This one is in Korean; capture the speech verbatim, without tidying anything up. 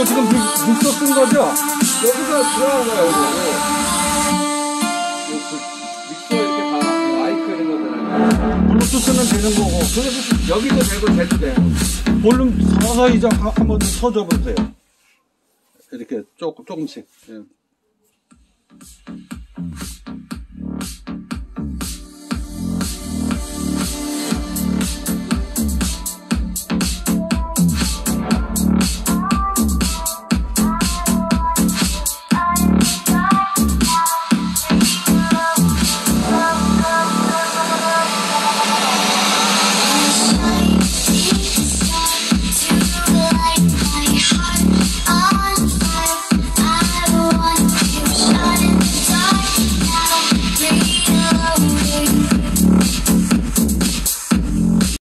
이거 지금 믹서 쓴 거죠? 여기서 들어간 거야, 이거. 믹서 이렇게 다 마이크 이런 거잖아요. 블루투스는 되는 거고. 그래서 여기도 되고 돼도 돼. 볼륨 서서히 좀 한번 쳐줘 보세요. 이렇게 조금, 조금씩. 예.